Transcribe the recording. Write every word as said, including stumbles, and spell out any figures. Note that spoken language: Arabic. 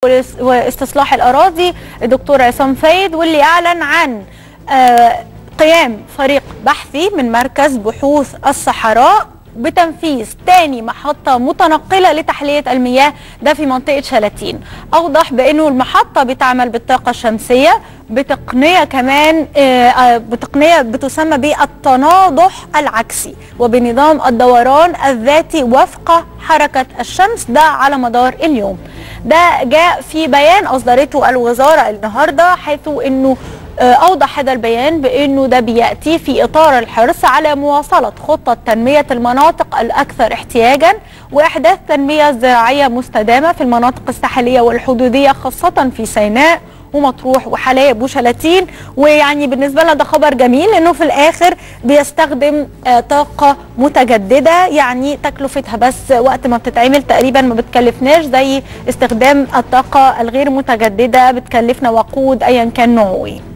واستصلاح الأراضي الدكتور عصام فايد، واللي أعلن عن قيام فريق بحثي من مركز بحوث الصحراء بتنفيذ تاني محطة متنقلة لتحلية المياه ده في منطقة شلاتين. أوضح بأنه المحطة بتعمل بالطاقة الشمسية بتقنية كمان بتقنية بتسمى بالتناضح العكسي وبنظام الدوران الذاتي وفق حركة الشمس ده على مدار اليوم. ده جاء في بيان أصدرته الوزارة النهاردة، حيث أنه أوضح هذا البيان بأنه ده بيأتي في إطار الحرص على مواصلة خطة تنمية المناطق الأكثر احتياجا وإحداث تنمية زراعية مستدامة في المناطق الساحلية والحدودية، خاصة في سيناء ومطروح وحلايب وشلاتين. ويعني بالنسبة لنا ده خبر جميل، لأنه في الآخر بيستخدم طاقة متجددة، يعني تكلفتها بس وقت ما بتتعمل تقريبا ما بتكلفناش زي استخدام الطاقة الغير متجددة بتكلفنا وقود أيا كان نوعه.